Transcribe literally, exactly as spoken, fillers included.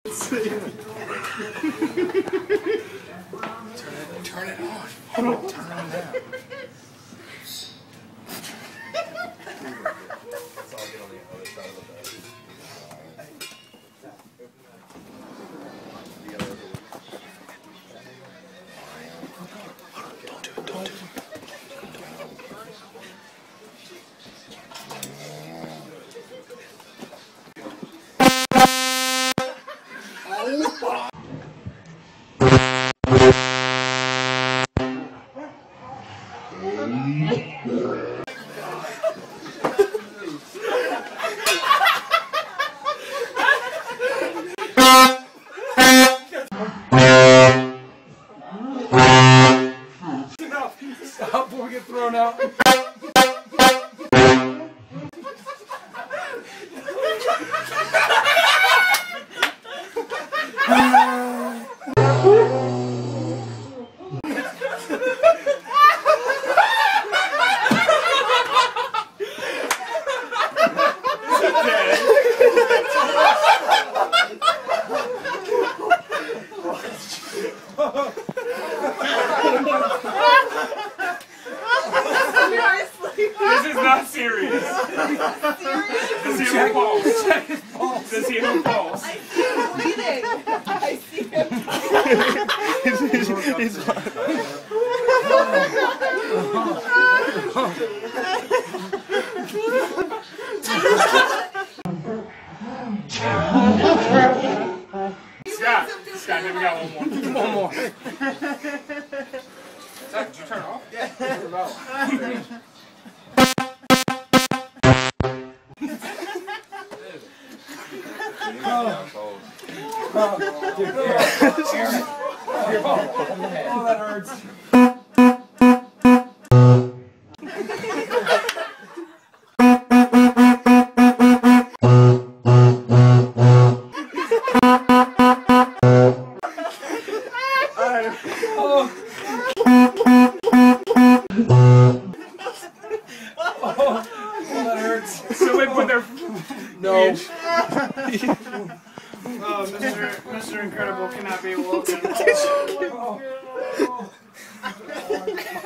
turn it, turn it on. Turn it on now. Don't do it, don't do it. Stop before we get thrown out. This is not serious. Does he have a pulse? Check his pulse. Does he have a pulse? I see him bleeding. I see him bleeding. he's, he's, he's Scott, Scott, here we got one more. One more. Zach, did you turn it off? Yeah. What about? Oh, dude, yeah. Oh, that hurts. Oh. Oh, that hurts. So they put their... No. Oh, Mister Mister Incredible cannot be woken. Oh.